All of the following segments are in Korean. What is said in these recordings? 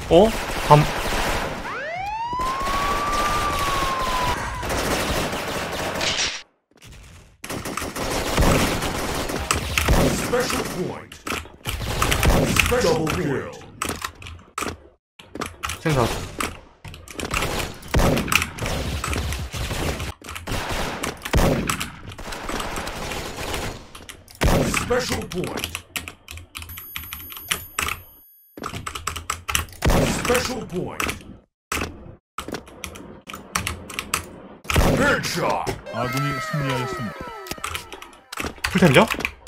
어? 밤 Special point. Special kill. 생각 Special point. Special point. Headshot. 아군이 승리하였습니다. 풀템이죠?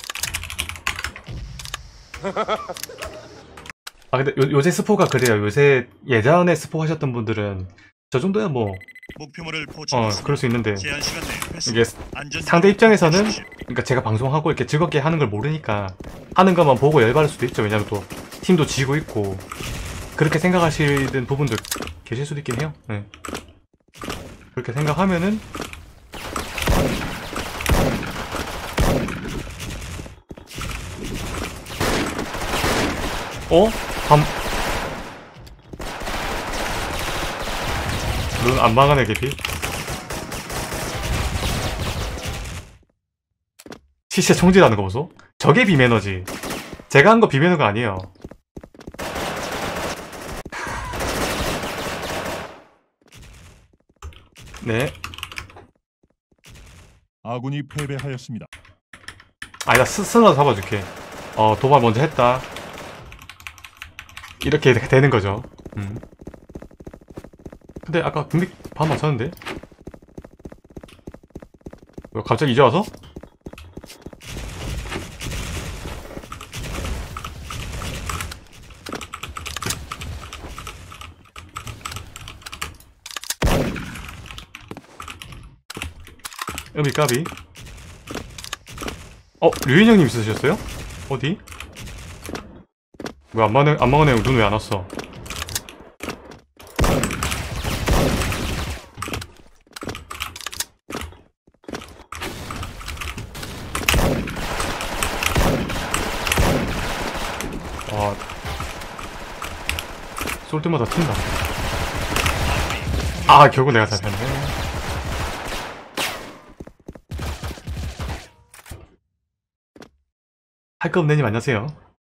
아 근데 요새 스포가 그래요. 요새 예전에 스포 하셨던 분들은 저 정도야 뭐 목표물을 포착했습니다. 그럴 수 있는데 제한 시간 내에 회수. 이게 안전 상대 입장에서는 주십시오. 그러니까 제가 방송하고 이렇게 즐겁게 하는 걸 모르니까 하는 것만 보고 열받을 수도 있죠. 왜냐면 또 팀도 지고 있고 그렇게 생각하시는 부분도 계실 수도 있긴 해요. 네. 그렇게 생각하면은 밤 눈 안 망하네 개피. 시체 총질하는 거 보소? 저게 비매너지. 제가 한 거 비매너가 아니에요. 네. 아군이 패배하였습니다. 아니다 스나도 잡아줄게. 도발 먼저 했다. 이렇게 되는 거죠. 근데 아까 국립 반 맞췄는데? 왜 갑자기 이제 와서? 까비. 류인 형님 있으셨어요? 어디? 왜 안 막네 눈 왜 안 왔어? 와, 쏠 때마다 튄다. 아, 결국 내가 잡혔네. 할 거 없네님 안녕하세요.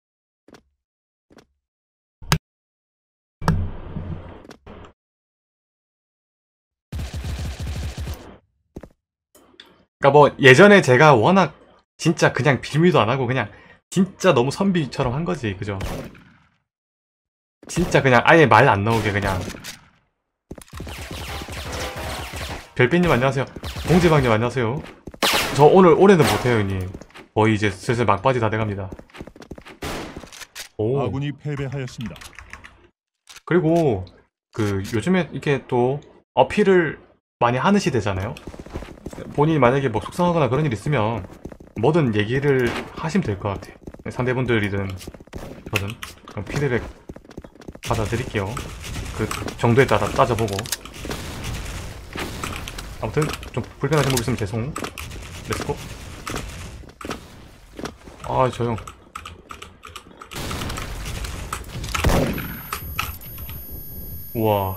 그니까 뭐 예전에 제가 워낙 진짜 그냥 빌미도 안 하고 그냥 진짜 너무 선비처럼 한 거지, 그죠? 진짜 그냥 아예 말 안 나오게 그냥. 별빛님 안녕하세요. 공지방님 안녕하세요. 저 올해는 못해요 형님. 거의 이제 슬슬 막바지 다 돼갑니다. 오. 아군이 패배하였습니다. 그리고 그 요즘에 이렇게 또 어필을 많이 하는 시대잖아요. 본인이 만약에 뭐 속상하거나 그런 일 있으면 뭐든 얘기를 하시면 될 것 같아. 상대분들이든 저든 그럼 피드백 받아드릴게요. 그 정도에 따라 따져보고. 아무튼 좀 불편하신 분 있으면 죄송. 렛츠고. 아, 저 형. 우와.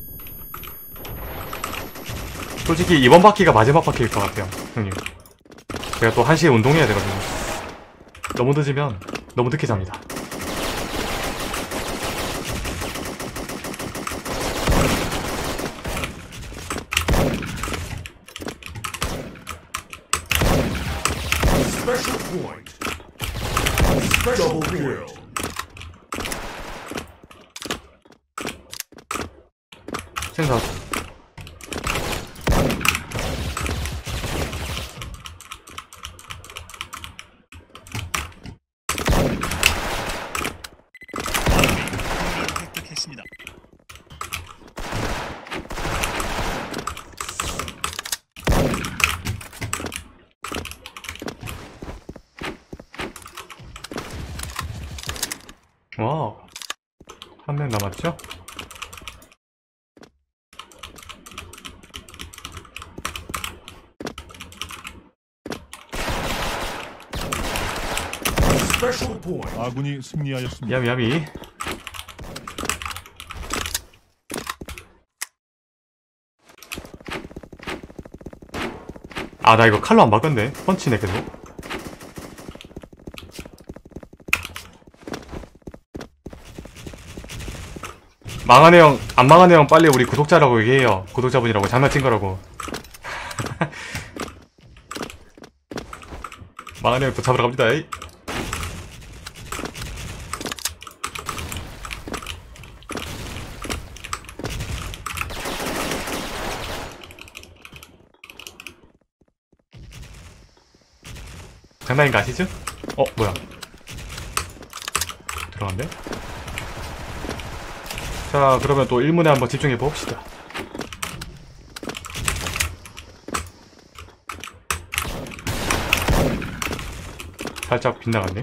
솔직히 이번 바퀴가 마지막 바퀴일 것 같아요, 형님. 제가 또 1시에 운동해야 되거든요. 너무 늦으면 너무 늦게 잡니다. Special point. Special kill. 생각. 획득했습니다. 와, 한 명 남았죠? Special point. 아군이 승리하였습니다. 야미. 아, 나 이거 칼로 안 바꿨네. 펀치네, 계속. 망하네 형, 안 망하네 형, 빨리 우리 구독자라고 얘기해요. 구독자분이라고, 장난친 거라고. 망하네 형 또 잡으러 갑니다. 이. 장난인 거 아시죠? 뭐야. 들어갔네? 자, 그러면 또 1문에 한번 집중해 봅시다. 살짝 빗나갔네.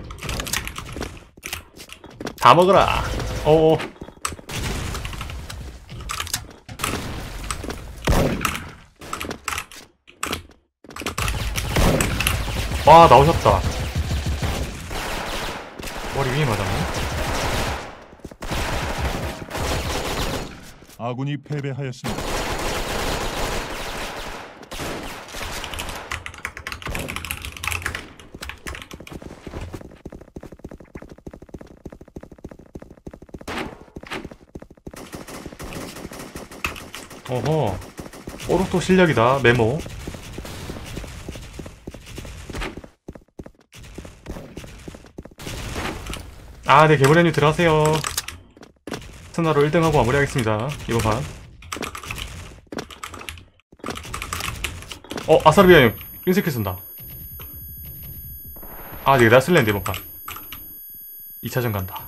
다 먹어라. 어어. 와, 나오셨다. 머리 위에 맞았네. 아군이 패배하였습니다. 어허. 오록도 실력이다. 메모. 아, 네, 개보레님 들어가세요. 스나로 1등하고 마무리하겠습니다. 이번 판. 아사르비아님, 인스킬 쓴다. 아, 네, 나 쓸랜드 이번 판. 2차전 간다.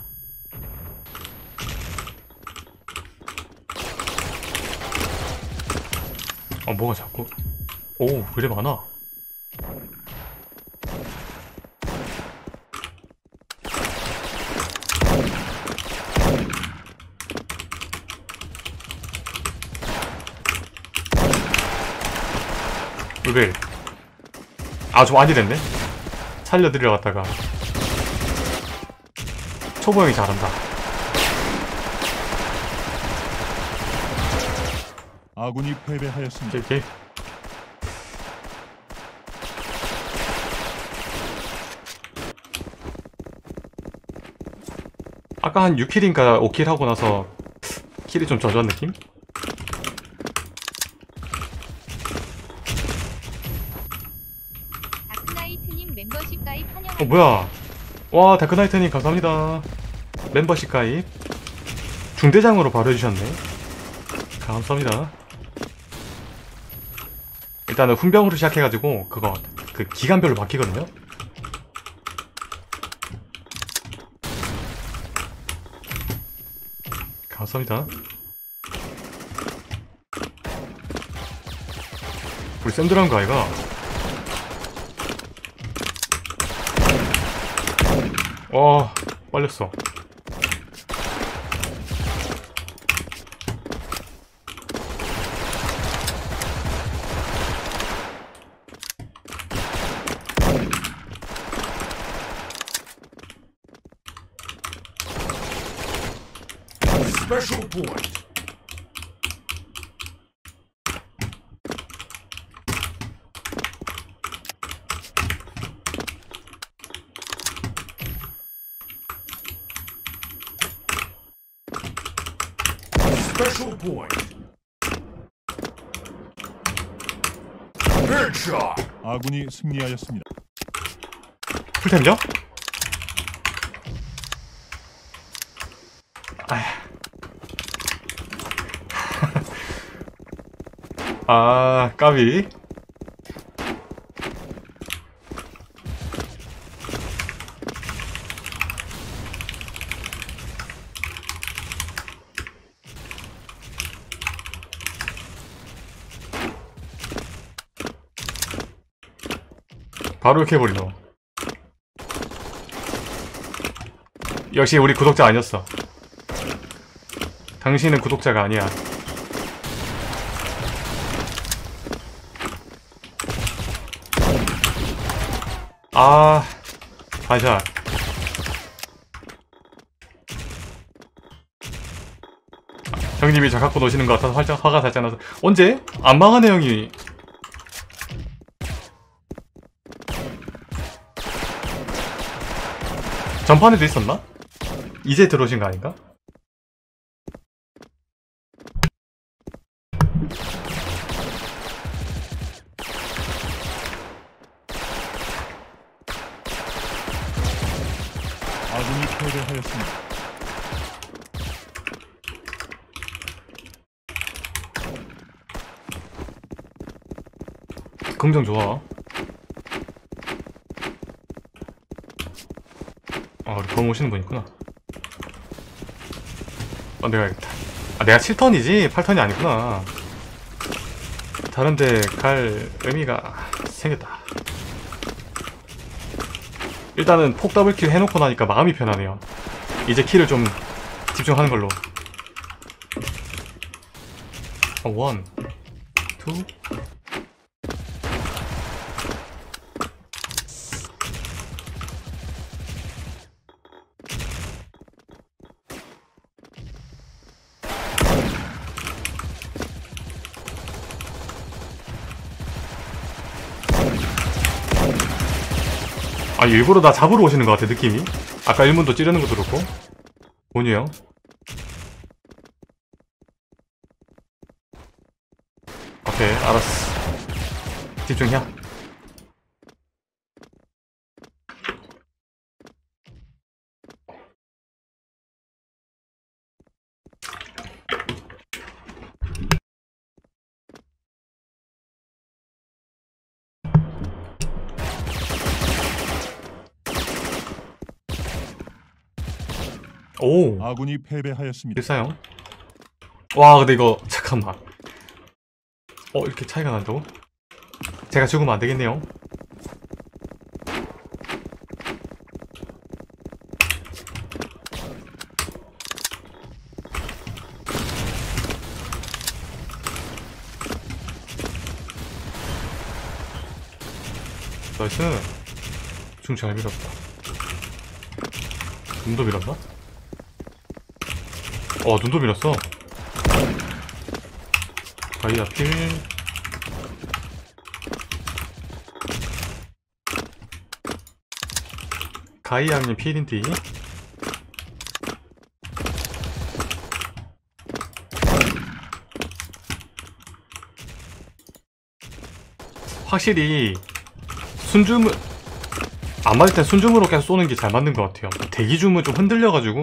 뭐가 자꾸. 오, 왜 이래 많아? 왜? 아, 좀 안일했네? 살려드리러 갔다가. 초보 형이 잘한다. 아군이 패배하였습니다. 오케이. 아까 한 6킬인가 5킬 하고 나서 킬이 좀 저조한 느낌? 다크나이트님 멤버십 가입 환영합니다. 뭐야. 와, 다크나이트님 감사합니다. 멤버십 가입 중대장으로 바로 해주셨네. 감사합니다. 일단은 훈병으로 시작해가지고 그 기간별로 바뀌거든요. 감사합니다. 우리 샌드라는 거 아이가? 와, 빨렸어. Special point. Special point. Headshot. 아군이 승리하였습니다. 풀템이죠? 아, 까비. 바로 이렇게 해버리노. 역시 우리 구독자 아니었어. 당신은 구독자가 아니야. 아, 반샷. 형님이 저 갖고 노시는 것 같아서 화가 살짝 나서. 언제? 안 망하네 형이. 전판에도 있었나? 이제 들어오신 거 아닌가? 아군이 패배하였습니다. 긍정 좋아. 아, 우리 범 오시는 분 있구나. 내가 해야겠다. 내가 7턴이지 8턴이 아니구나. 다른데 갈 의미가 생겼다. 일단은 폭 더블킬 해놓고 나니까 마음이 편하네요. 이제 킬을 좀 집중하는 걸로. 원, 투. 일부러 나 잡으러 오시는 것 같아, 느낌이. 아까 1문도 찌르는 것도 그렇고. 본유 형. 오케이, 알았어. 집중해. 오, 아군이 패배하였습니다. 일사형. 와, 근데 이거 잠깐만. 이렇게 차이가 난다고? 제가 죽으면 안 되겠네요. 나이스. 중 잘 밀었다. 눈도 밀었나? 눈도 밀었어. 가이아 필. 가이아님 필인디. 확실히 순줌을 안 맞을 땐 순줌으로 그냥 쏘는 게 잘 맞는 것 같아요. 대기줌은 좀 흔들려가지고.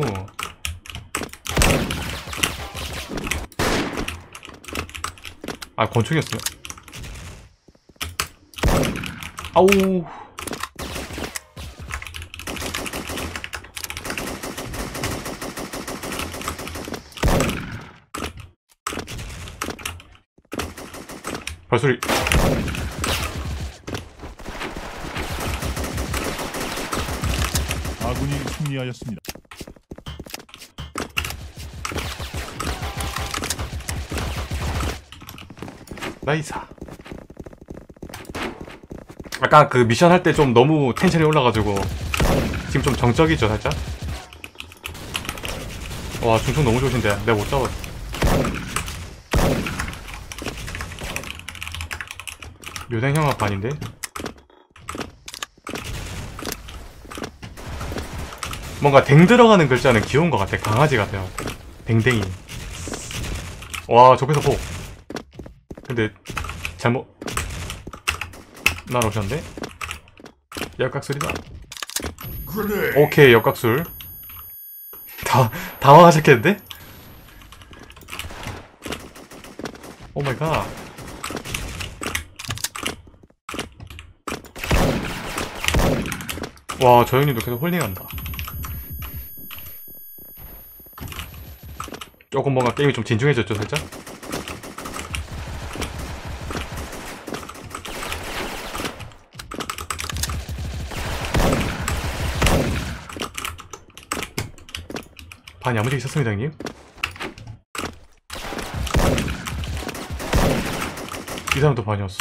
권총이었어요. 아우. 발소리. 아군이 승리하였습니다. 나이스. 아까 그 미션 할 때 좀 너무 텐션이 올라가지고 지금 좀 정적이죠 살짝. 와, 중총 너무 좋으신데 내가 못 잡았어. 묘생형아 반인데. 뭔가 댕 들어가는 글자는 귀여운 것 같아. 강아지 같아요. 댕댕이. 와, 저기서 보. 근데 잘못 날아오셨는데? 역각술이다. Grenade. 오케이, 역각술. 당황하셨겠는데? 오마이갓. 와, 저 형님도 계속 홀링한다. 조금 뭔가 게임이 좀 진중해졌죠 살짝? 반 야무지게 있었습니다 형님. 이 사람도 반이었어.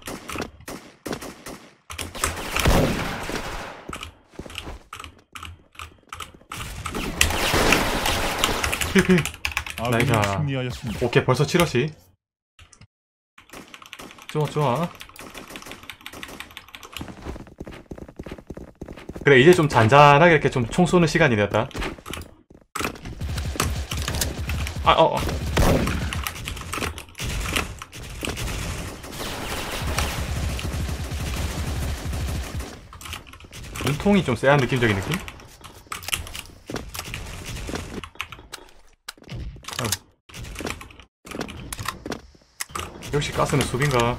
필필. 아군이 나이스. 승리하였습니다. 오케이, 벌써 7호시. 좋아 좋아. 그래, 이제 좀 잔잔하게 이렇게 좀 총 쏘는 시간이 됐다. 눈통이 좀 쎄한 느낌적인 느낌? 역시 가스는 수비인가?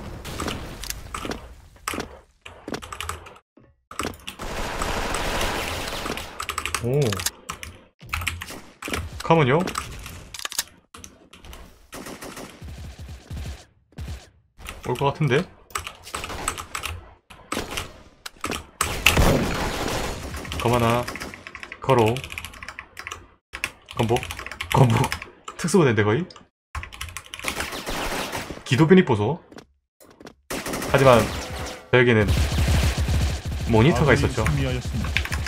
오. 가면요? 올 것 같은데? 거만아. 걸어. 건복. 건복. 특수부대인데 거의? 기도변이 보소. 하지만 저에게는 모니터가 아군이 있었죠. 승리하였습니다.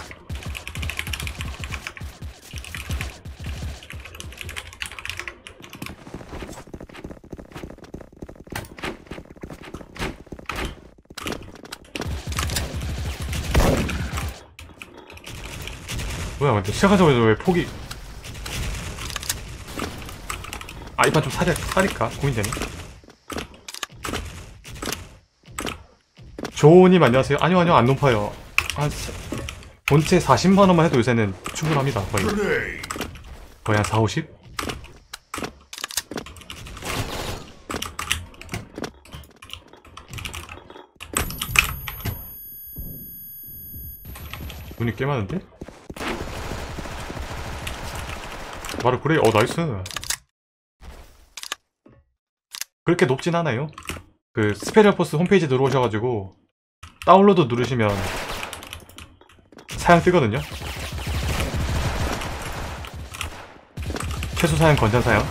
뭐야, 근데 시작하자마자 왜 폭이. 이 판 좀 사릴까? 고민되네. 조님 안녕하세요. 아니요, 안 높아요. 본체 40만원만 해도 요새는 충분합니다. 거의 Grenade. 한 4, 50? 눈이 꽤 많은데? 바로 그래. 나이스. 그렇게 높진 않아요. 그 스페셜포스 홈페이지 들어오셔가지고 다운로드 누르시면 사양 뜨거든요. 최소 사양, 건전 사양.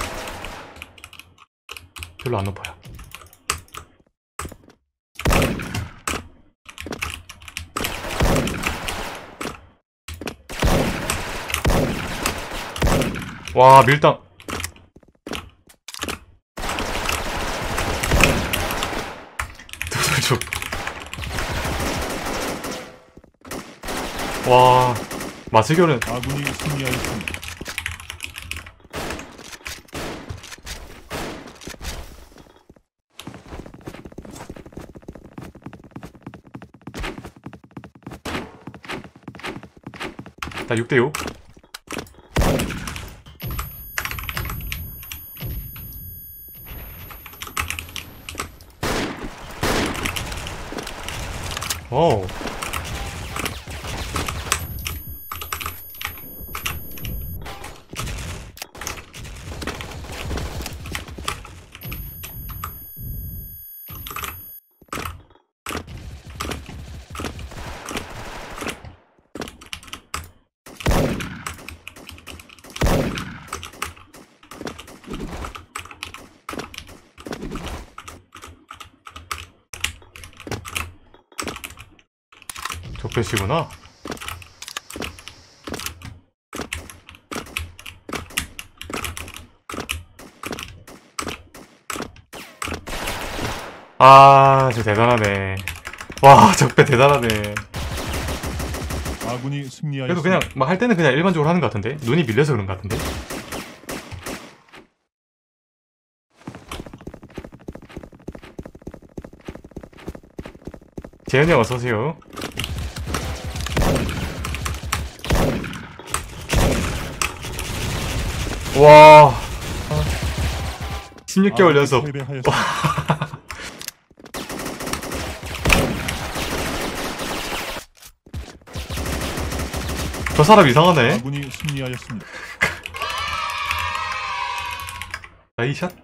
별로 안 높아요. 와, 밀당. 두들죽. 와, 마스결은 아군이 승리하였습니다. 다 6대6. 오. 적배시구나. 진짜 대단하네. 와, 적배 대단하네. 아군이 승리하였습니다. 그래도 그냥 막 할 때는 그냥 일반적으로 하는 것 같은데? 눈이 밀려서 그런 것 같은데? 재현이 형 어서오세요. 와, 16개월 아군이 연속. 패배하였습니다. 저 사람 이상하네. 아군이 승리하였습니다. 나이샷.